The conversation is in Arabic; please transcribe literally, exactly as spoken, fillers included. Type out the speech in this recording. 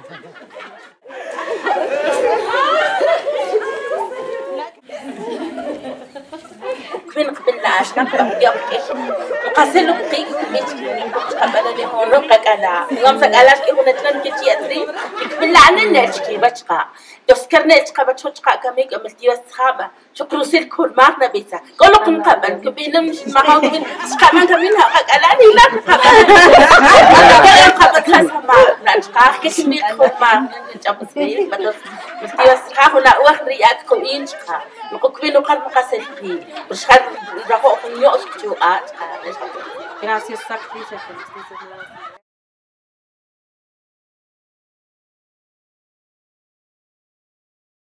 كوين قبل عشنا بيوكيش وقاسلو قيك ميت قبل لي هون قالا يوم سقالاش كي هون تلم كي ادري قبل عنا نشكي بتقى تذكرنا تقى بتشقى كمي قملتي وسخابه شكرا سيل كل مارنا بيتا قالوا كن قبل كبينا مش ما هو كبين سقى من كمينها قالاني لا قبل قبل خاصها ما نشقى كي ميت كل ما نجاب سبيل بدل ملتي وسخا هنا واخد رياك كوين شقى نقول كبين وقال مقاسل قي مش خد راهو نيوش جو ات Gracias, Sacri.